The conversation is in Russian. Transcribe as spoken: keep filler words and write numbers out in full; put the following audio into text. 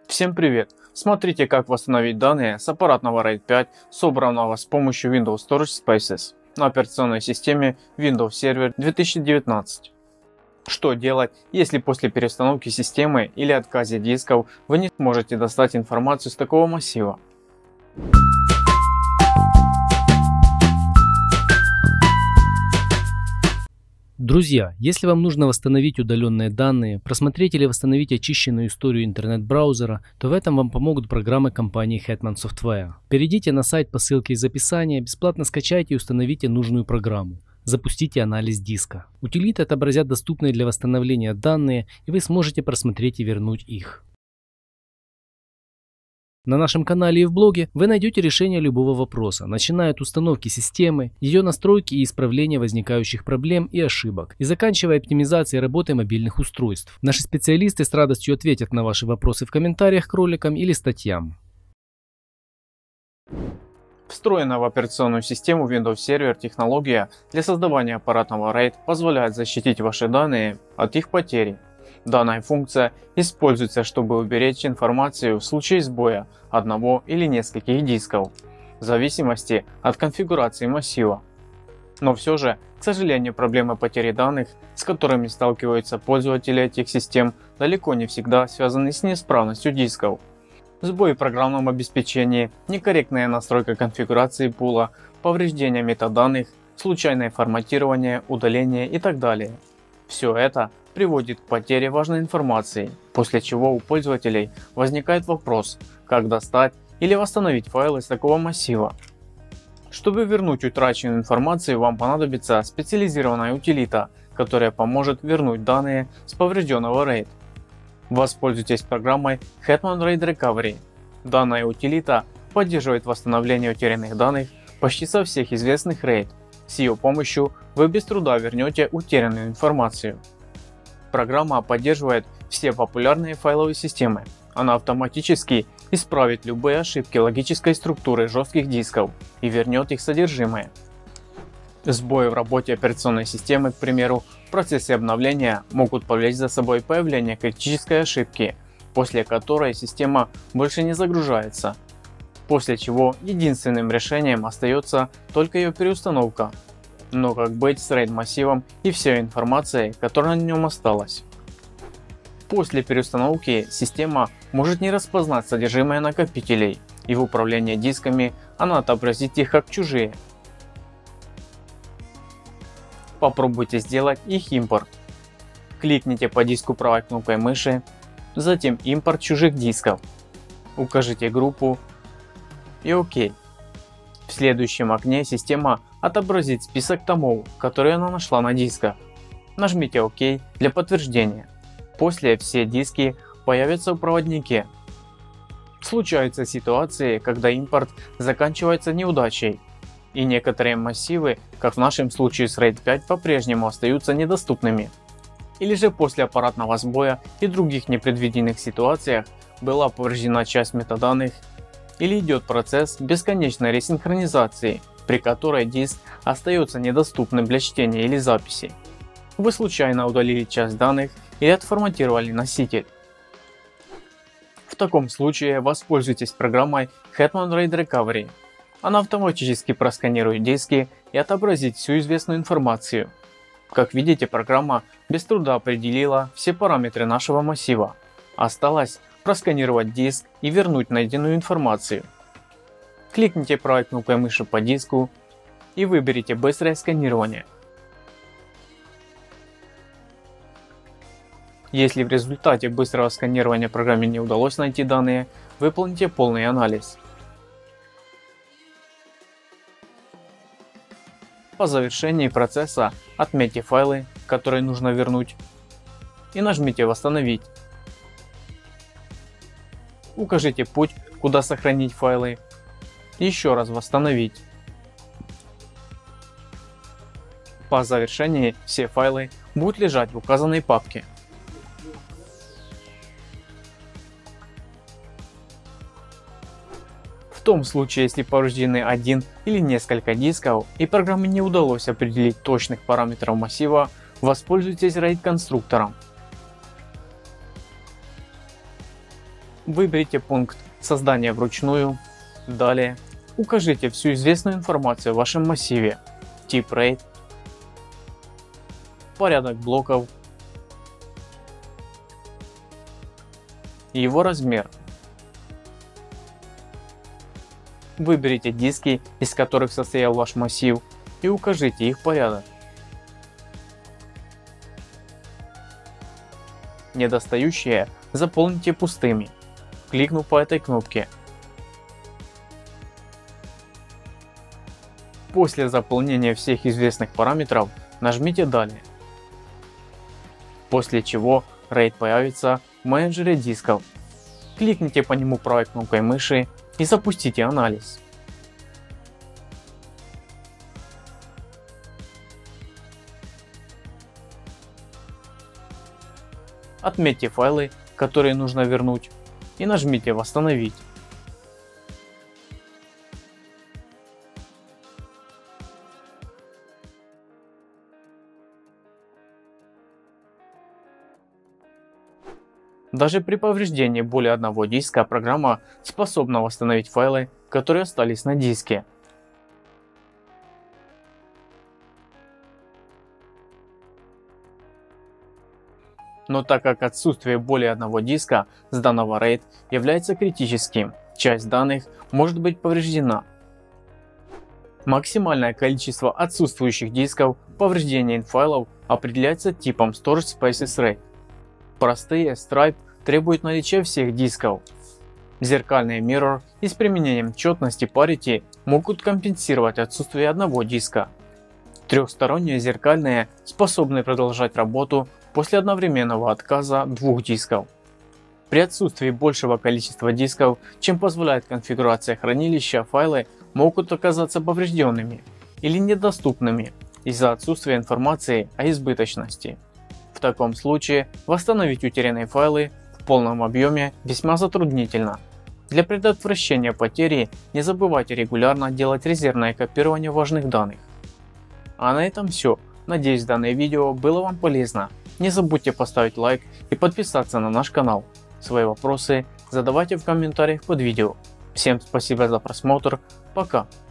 Всем привет! Смотрите, как восстановить данные с аппаратного RAID пять, собранного с помощью Windows Storage Spaces на операционной системе Windows Server две тысячи девятнадцать. Что делать, если после переустановки системы или отказа дисков вы не сможете достать информацию с такого массива? Друзья, если вам нужно восстановить удаленные данные, просмотреть или восстановить очищенную историю интернет-браузера, то в этом вам помогут программы компании Hetman Software. Перейдите на сайт по ссылке из описания, бесплатно скачайте и установите нужную программу. Запустите анализ диска. Утилиты отобразят доступные для восстановления данные, и вы сможете просмотреть и вернуть их. На нашем канале и в блоге вы найдете решение любого вопроса, начиная от установки системы, ее настройки и исправления возникающих проблем и ошибок, и заканчивая оптимизацией работы мобильных устройств. Наши специалисты с радостью ответят на ваши вопросы в комментариях к роликам или статьям. Встроенная в операционную систему Windows Server технология для создавания аппаратного RAID позволяет защитить ваши данные от их потери. Данная функция используется, чтобы уберечь информацию в случае сбоя одного или нескольких дисков, в зависимости от конфигурации массива. Но все же, к сожалению, проблемы потери данных, с которыми сталкиваются пользователи этих систем, далеко не всегда связаны с неисправностью дисков. Сбои в программном обеспечении, некорректная настройка конфигурации пула, повреждение метаданных, случайное форматирование, удаление и так далее. Все это приводит к потере важной информации, после чего у пользователей возникает вопрос, как достать или восстановить файлы с такого массива. Чтобы вернуть утраченную информацию, вам понадобится специализированная утилита, которая поможет вернуть данные с поврежденного RAID. Воспользуйтесь программой Hetman RAID Recovery. Данная утилита поддерживает восстановление утерянных данных почти со всех известных RAID. С ее помощью вы без труда вернете утерянную информацию. Программа поддерживает все популярные файловые системы. Она автоматически исправит любые ошибки логической структуры жестких дисков и вернет их содержимое. Сбои в работе операционной системы, к примеру, в процессе обновления могут повлечь за собой появление критической ошибки, после которой система больше не загружается, после чего единственным решением остается только ее переустановка. Но как быть с RAID массивом и всей информацией, которая на нем осталась? После переустановки система может не распознать содержимое накопителей, и в управлении дисками она отобразит их как чужие. Попробуйте сделать их импорт. Кликните по диску правой кнопкой мыши, затем импорт чужих дисков. Укажите группу и ОК. В следующем окне система отобразит список томов, которые она нашла на дисках. Нажмите ОК для подтверждения. После все диски появятся в проводнике. Случаются ситуации, когда импорт заканчивается неудачей, и некоторые массивы, как в нашем случае с RAID пять, по-прежнему остаются недоступными. Или же после аппаратного сбоя и других непредвиденных ситуациях была повреждена часть метаданных, или идет процесс бесконечной ресинхронизации, при которой диск остается недоступным для чтения или записи. Вы случайно удалили часть данных или отформатировали носитель. В таком случае воспользуйтесь программой Hetman RAID Recovery. Она автоматически просканирует диски и отобразит всю известную информацию. Как видите, программа без труда определила все параметры нашего массива. Осталось просканировать диск и вернуть найденную информацию. Кликните правой кнопкой мыши по диску и выберите быстрое сканирование. Если в результате быстрого сканирования программе не удалось найти данные, выполните полный анализ. По завершении процесса отметьте файлы, которые нужно вернуть, и нажмите «Восстановить». Укажите путь, куда сохранить файлы, и еще раз «Восстановить». По завершении все файлы будут лежать в указанной папке. В том случае, если повреждены один или несколько дисков и программе не удалось определить точных параметров массива, воспользуйтесь RAID конструктором. Выберите пункт «Создание вручную». Далее укажите всю известную информацию в вашем массиве: тип RAID, порядок блоков, его размер. Выберите диски, из которых состоял ваш массив, и укажите их порядок. Недостающие заполните пустыми, кликнув по этой кнопке. После заполнения всех известных параметров нажмите «Далее», после чего RAID появится в менеджере дисков. Кликните по нему правой кнопкой мыши и запустите анализ. Отметьте файлы, которые нужно вернуть, и нажмите «Восстановить». Даже при повреждении более одного диска программа способна восстановить файлы, которые остались на диске. Но так как отсутствие более одного диска с данного RAID является критическим, часть данных может быть повреждена. Максимальное количество отсутствующих дисков повреждения файлов определяется типом Storage Spaces RAID. Простые Stripe требуют наличия всех дисков. Зеркальные Mirror и с применением четности Parity могут компенсировать отсутствие одного диска. Трехсторонние зеркальные способны продолжать работу после одновременного отказа двух дисков. При отсутствии большего количества дисков, чем позволяет конфигурация хранилища, файлы могут оказаться поврежденными или недоступными из-за отсутствия информации о избыточности. В таком случае восстановить утерянные файлы в полном объеме весьма затруднительно. Для предотвращения потери не забывайте регулярно делать резервное копирование важных данных. А на этом все. Надеюсь, данное видео было вам полезно. Не забудьте поставить лайк и подписаться на наш канал. Свои вопросы задавайте в комментариях под видео. Всем спасибо за просмотр. Пока.